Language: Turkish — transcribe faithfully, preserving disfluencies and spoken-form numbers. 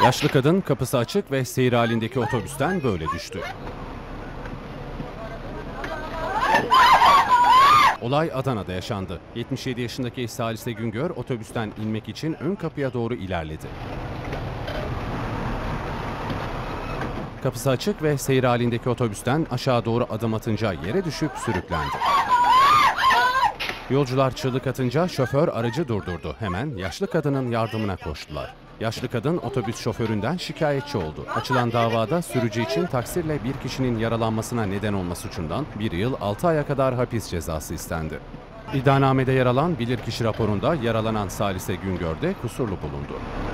Yaşlı kadın kapısı açık ve seyir halindeki otobüsten böyle düştü. Olay Adana'da yaşandı. yetmiş yedi yaşındaki Salise Güngör otobüsten inmek için ön kapıya doğru ilerledi. Kapısı açık ve seyir halindeki otobüsten aşağı doğru adım atınca yere düşüp sürüklendi. Yolcular çığlık atınca şoför aracı durdurdu. Hemen yaşlı kadının yardımına koştular. Yaşlı kadın otobüs şoföründen şikayetçi oldu. Açılan davada sürücü için taksirle bir kişinin yaralanmasına neden olma suçundan bir yıl altı aya kadar hapis cezası istendi. İddianamede yer alan bilirkişi raporunda yaralanan Salise Güngör de kusurlu bulundu.